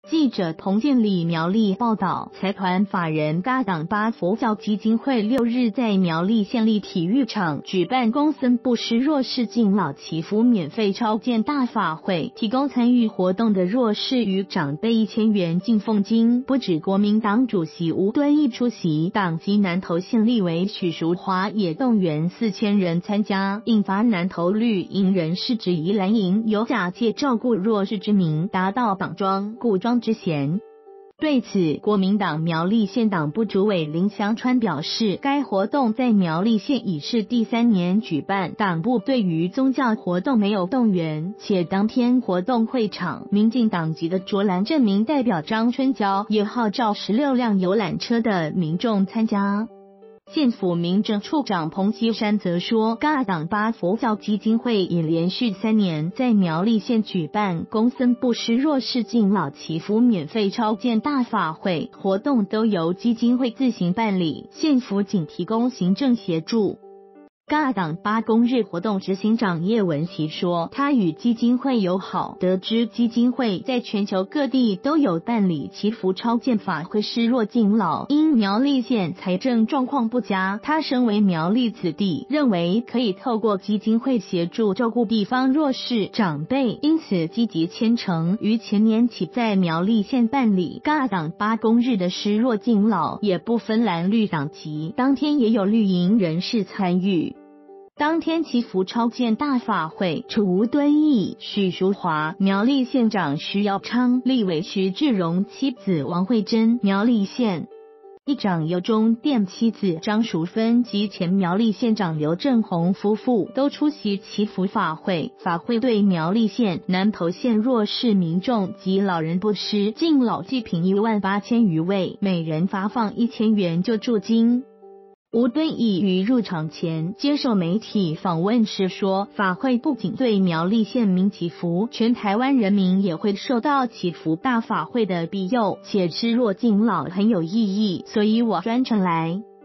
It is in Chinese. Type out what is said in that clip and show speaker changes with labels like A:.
A: 记者彭建礼苗栗报道，财团法人嘎党巴佛教基金会6日在苗栗县立体育场举办公孙布施弱势敬老祈福免费超荐大法会，提供参与活动的弱势与长辈1000元敬奉金。不止国民党主席吴敦义出席，党籍南投县立委许淑华也动员4000人参加，引发南投绿营人士质疑蓝营有假借照顾弱势之名，达到绑庄固庄之嫌。对此，国民党苗栗县党部主委林祥川表示，该活动在苗栗县已是第3年举办，党部对于宗教活动没有动员，且当天活动会场，民进党籍的卓兰镇民代表张春娇也号召16辆游览车的民众参加。县府民政处长彭锡山则说，嘎党巴佛教基金会已连续3年在苗栗县举办公孙布施弱势敬老祈福免费超荐大法会，活动都由基金会自行办理，县府仅提供行政协助。嘎党巴公日活动执行长叶文琪说，他与基金会友好，得知基金会在全球各地都有办理祈福超荐法会施弱敬老，因苗栗县财政状况不佳，他身为苗栗子弟，认为可以透过基金会协助照顾地方弱势长辈，因此积极牵成，于前年起在苗栗县办理嘎党巴公日的施弱敬老，也不分蓝绿党籍，当天也有绿营人士参与。当天祈福超荐大法会，除吴敦义、许淑华、苗栗县长徐耀昌、立委徐志荣妻子王慧珍、苗栗县议长尤中电妻子张淑芬及前苗栗县长刘正宏夫妇都出席祈福法会。法会对苗栗县、南投县弱势民众及老人布施敬老济贫18000余位，每人发放1000元救助金。吴敦义于入场前接受媒体访问时说，法会不仅对苗栗县民祈福，全台湾人民也会受到祈福大法会的庇佑，且施弱敬老很有意义，所以我专程来。